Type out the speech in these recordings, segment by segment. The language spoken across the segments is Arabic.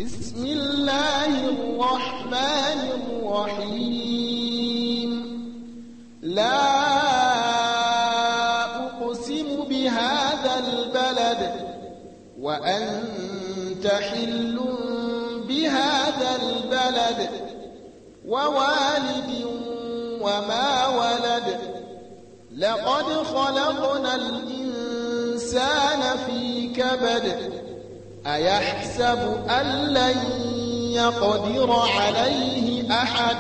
بسم الله الرحمن الرحيم لا أقسم بهذا البلد وأنت حل بهذا البلد ووالد وما ولد لقد خلقنا الإنسان في كبد أيحسب أن لن يقدر عليه أحد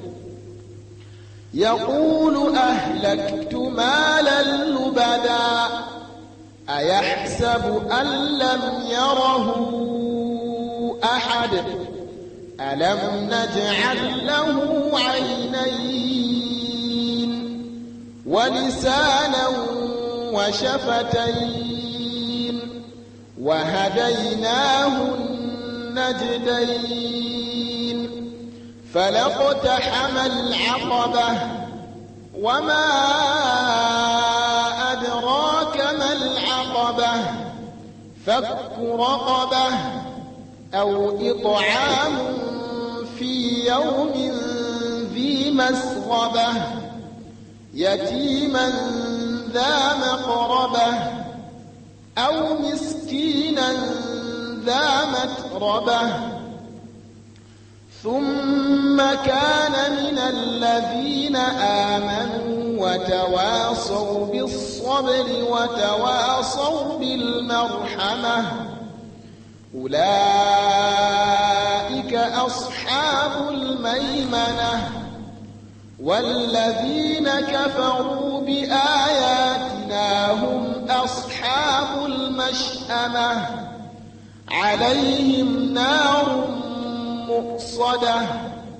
يقول أهلكت مالا لبدا أيحسب أن لم يره أحد ألم نجعل له عينين ولسانا وشفتين وهديناه النجدين فلاقتحم العقبة وما أدراك ما العقبة فك رقبة أو إطعام في يوم ذي مسغبة يتيما ذا مقربة أو مسكينا ذا متربة ثم كان من الذين آمنوا وتواصوا بالصبر وتواصوا بالمرحمة أولئك أصحاب الميمنة والذين كفروا بآياتنا هم أصحاب المشأمة عليهم نار مؤصدة